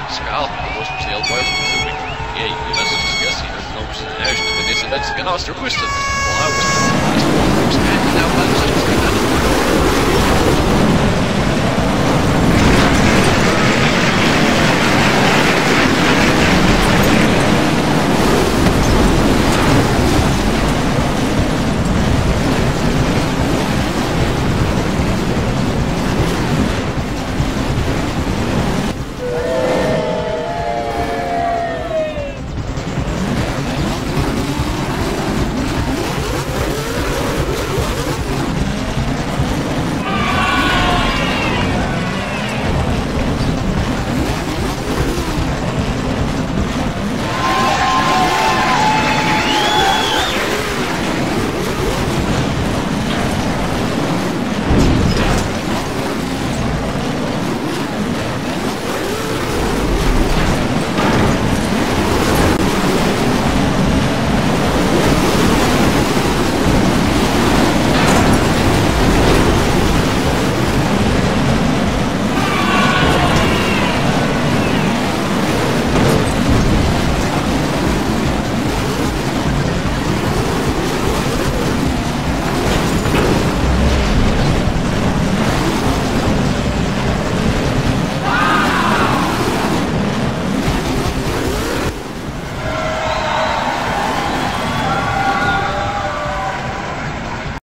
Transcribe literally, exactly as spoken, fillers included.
Ievainotas kalpi, protams, liela bojas, tad viņi ienes uz iesīnas, nav uz nežu, tad iesādētas gan austrumu, tad laivas, tad mēs mūs mēģinām,